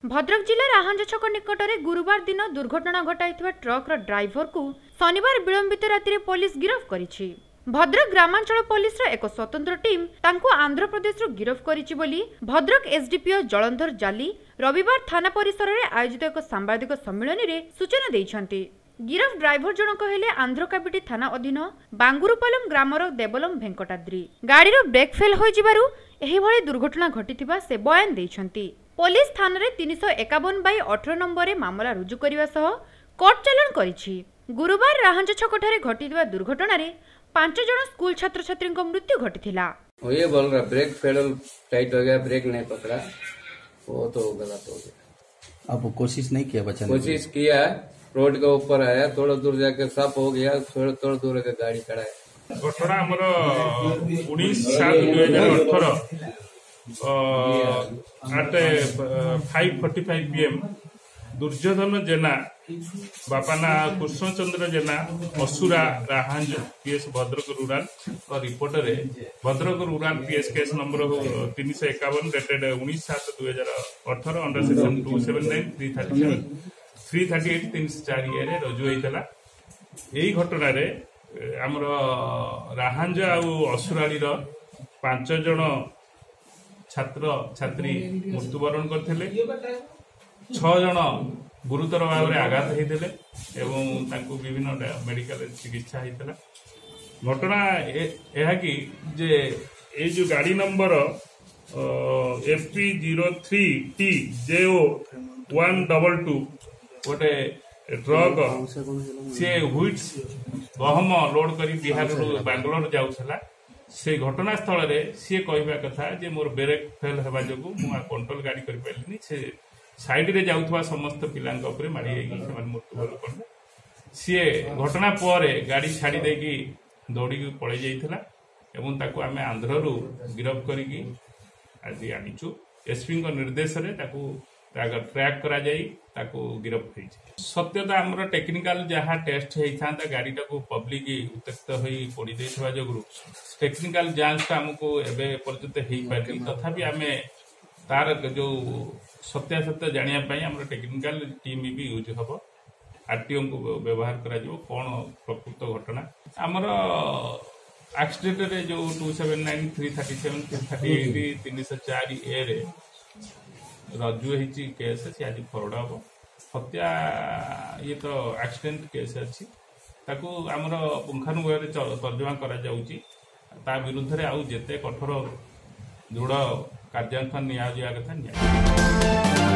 भद्रक जिला राहांज छक निकट में गुरुवार दिन दुर्घटना घटाई ट्रक ड्राइवर को शनिवार विलंबित राति पुलिस गिरफ्त करिछि। भद्रक ग्रामांचल पुलिस एक स्वतंत्र टीम तांको आंध्र प्रदेश गिरफ्त करिछि बोली भद्रक एसडीपीओ जलंधर जाली रविवार थाना परिसर में आयोजित एक सांबादिक सम्मेलन में सूचना दैछन्ति। गिरफ्त ड्राइवर जनक हेले आंध्रकाबिटी थाना अधीन बांगुरुपालम ग्रामर देवलम भेंकटाद्री। गाड़ीर ब्रेक फेल हो जिबारु एही भली दुर्घटना घटिथिबा से बयान दैछन्ति। पुलिस थाना रे 351/18 नंबर मामला रुजु करने सह कोर्ट चालान करिछि। गुरुवार राहांज छकठारे घटिथिबा दुर्घटना रे 5 जन स्कूल छात्र छात्री मृत्यु घटिथिला। ये बोल रहा ब्रेक फेल टाइट हो गया, ब्रेक नहीं पकड़ा, वो तो गलत हो गया। अब कोशिश नहीं किया बचाने? कोशिश किया, रोड के ऊपर आया, थोड़ा दूर जाके सब हो गया, थोड़ा दूर के गाड़ी खड़ा है। घटना हमारा 19/7/2018 at 5:45 PM दुर्योधन जेना बापा ना कृष्णचंद्र जेना असुरा राहांज PS Bhadrak rural reporter Bhadrak rural PS case number 351 dated 19/7/2018 under section 279 337 338 304 रे रजू होइतला। एही घटना रे हमर राहांज आ असुराली 5 जन छात्र छात्री मृत्युवरण करथिले, 6 जन गुरुतर भाव में आघात होते एवं विभिन्न मेडिकल चिकित्सा होता। घटना यह कि जे ए जो गाड़ी नंबर FP03TJO 122 गोटे ट्रक सी व्हिट्स गहम लोड कर बिहार बांगलोर जाऊला। से घटनास्थल में सी कहवा कथा जे मोर ब्रेक फेल होगा जो कंट्रोल गाड़ी कर पारे से साइड रे जाउथवा समस्त पिलांक ऊपर मारी मृत्युवरण करले। सी घटना पर गाड़ी छाड़ी देकी दौड़ी पड़े जाइथिला एवं ताकू आमे आंध्ररू गिरफ्त करिकी आज आनिचु। एसपी निर्देश रे ताकू ट्रैक करा जाई ताकू गिरफ्त होई। सत्यता हमर टेक्निकल जहाँ टेस्ट होता गाड़ी टाकू पब्लिक उत्त्यक्त होई पड़ी देथवा जोगु टेक्निकल जांच हमको एबे पर्यंत हेई पारि, तथापि आमे तार जो सत्यासत्य जानापी आम टेक्निकल टीम भी यूज हम। आरटीओ को व्यवहार करा कौन प्रकृत घटना आमर एक्सीडेंट रे जो 279 337 338 304A रे रजू होती केस सी आज फरवर्ड हम। हत्या ये तो एक्सीडेंट केस अच्छी ताकू आमर पुंखानुपुंख तर्जमा करा जाउची। ता विरुद्ध रे आउ जेते कठोर दृढ़ कार्यानुष्ठान निया कथा निया।